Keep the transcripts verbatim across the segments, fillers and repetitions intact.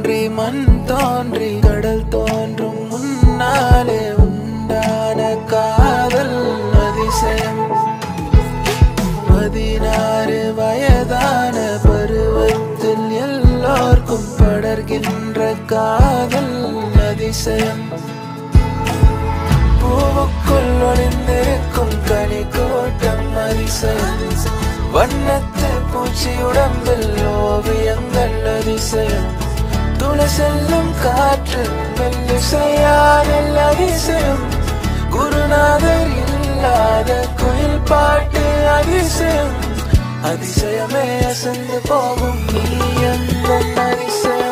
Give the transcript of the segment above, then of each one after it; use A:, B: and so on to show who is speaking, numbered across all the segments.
A: தோன்றி மண் தோன்றி கடல் தோன்றும் முன்னாலே உண்டான காதல் அதிசயம். பதினாறு வயதான பருவத்தில் எல்லோர்க்கும் படர்கின்ற காதல் அதிசயம். பூவுக்குள் ஒளிந்திருக்கும் கனி கூட்டம் அதிசயம். வண்ணத்து பூச்சி உடம்பில் ஓவியங்கள் அதிசயம். துளை செல்லும் காற்று மெல்லிசையாடல் அதிசயம். குருநாதர் இல்லாத குயில் பாட்டு அதிசயம். அதிசயமே அசந்து போகும் நீ அந்த அதிசயம்.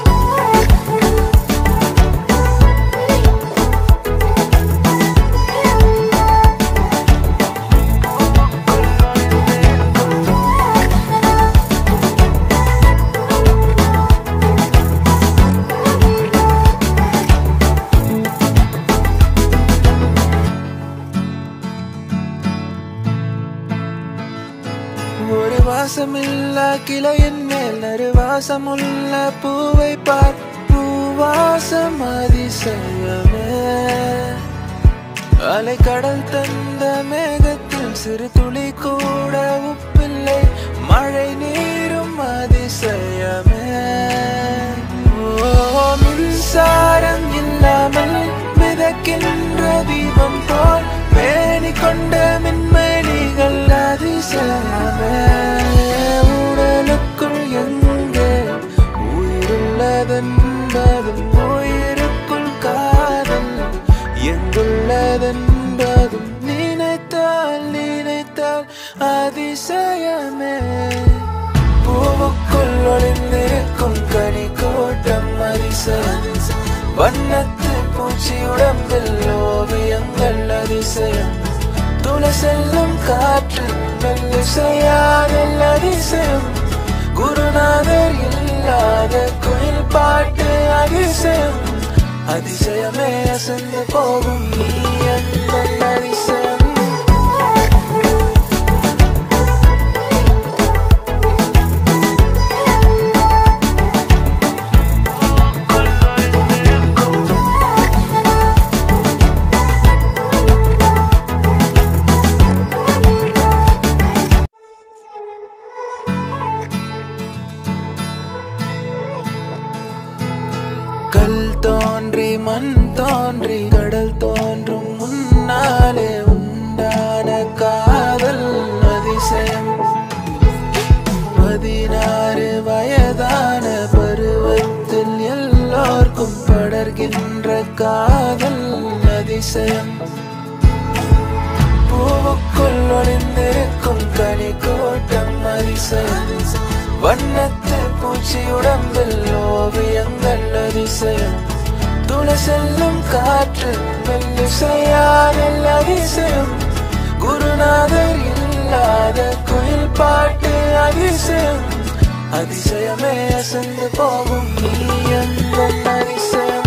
A: ஒரு வாசமில்லா கிளையின் மேல் நறுவாசமுள்ள பூவை பார். பூவாசம் அதிசயமே. அலை கடல் தந்த மேகத்தில் சிறு துளி கூட உப்பில்லை. மழை நீரும் அதிசயமே. ஓ மின்சாரம் இல்லாமல் மிதக்கின்ற தீபம் போல் பேணி கொண்ட மின்மணிகள் அதிசயமே. உடலுக்குள் எங்கே உயிருள்ளதென்பதும் உயிருக்குள் காதல் எங்குள்ளதென்பதும் நினைத்தால் நினைத்தால் அதிசயமே. பூவுக்குள் ஒளிந்திருக்கும் கனி கூட்டம் அதிசயம். வண்ணத்து பூச்சி உடம்பில் ஓவியங்கள் அதிசயம். துளை செல்லும் காற்று மெல்லிசையாடல் அதிசயம். குருநாதர் இல்லாத குயில் பாட்டு அதிசயம். அதிசயமே அசந்து போகும் நீ அந்த அதிசயம். கல் தோன்றி மண் தோன்றி கடல் தோன்றும் முன்னாலே உண்டான காதல் அதிசயம். பதினாறு வயதான பருவத்தில் எல்லோர்க்கும் படர்கின்ற காதல் அதிசயம். பூவுக்குள் ஒளிந்திருக்கும் கனி கூட்டம் அதிசயம். வண்ணத்து பூச்சி உடம்பில் ஓவியங்கள் அதிசயம். துளை செல்லும் காற்று மெல்லிசையாடல் அதிசயம். குருநாதர் இல்லாத குயில் பாட்டு அதிசயம். அதிசயமே அசந்து போகும் நீ அந்த அதிசயம்.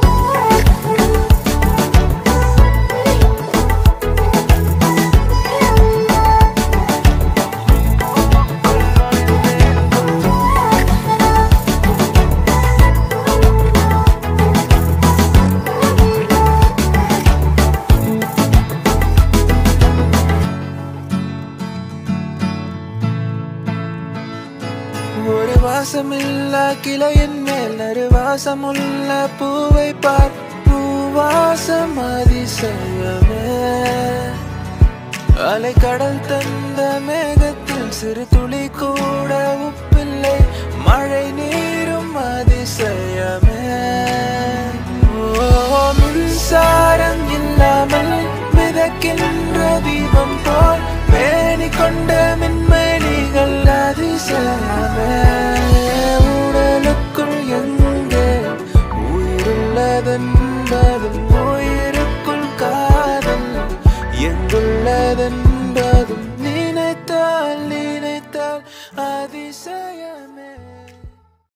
A: ஒரு வாசமில்லா கிளையின் மேல் நறுவாசமுள்ள பூவை பார். பூவாசம் அதிசயமே. அலை கடல் தந்த மேகத்தில் சிறு துளி கூட உப்பில்லை. மழை நீரும் அதிசயமே. ஓ மின்சாரம் இல்லாமல் மிதக்கின்ற தீபம் போல் பேணி கொண்ட மின்மணிகள் அதிசயமே. உடலுக்குள் எங்கே உயிருள்ளதென்பதும்